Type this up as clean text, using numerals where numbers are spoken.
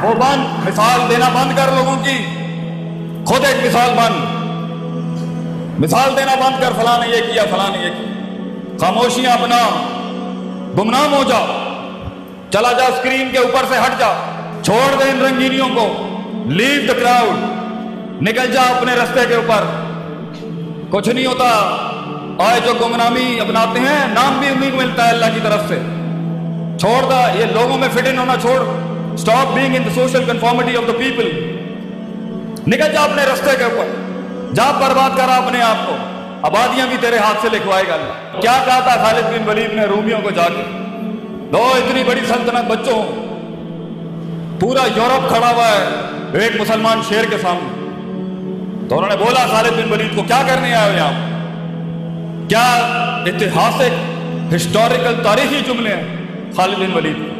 وہ بند، مثال دینا بند کر لوگوں کی، خود ایک مثال بن، مثال دینا بند کر، فلاں نے یہ کیا، فلاں نے یہ کیا، خاموشیاں بنا، گمنام ہو جا، چلا جا اسکرین کے اوپر سے ہٹ جا، چھوڑ دے ان رنگینیوں کو، لیو دا کراؤڈ، نکل جا اپنے رستے کے اوپر، کچھ نہیں ہوتا۔ آئے جو گمنامی اپناتے ہیں، نام بھی انہیں کو ملتا ہے اللہ کی طرف سے، چھوڑ دا یہ لوگوں میں فٹ ان ہونا چھوڑ، stop being in the social conformity of the people, نکل جا اپنے رستے کے اوپر، جا برباد کرا اپنے آپ کو، آبادیاں بھی تیرے ہاتھ سے لکھوائے گا اللہ۔ کیا کہا تھا خالد بن ولید نے رومیوں کو جا کے، دو اتنی بڑی سلطنت بچوں، پورا یورپ کھڑا ہوا ہے ایک مسلمان شیر کے سامنے، تو انہوں نے بولا خالد بن ولید کو، کیا کرنے آئے ہو یہاں؟ کیا اتہاسک ہسٹوریکل تاریخی جملے ہیں خالد بن ولید۔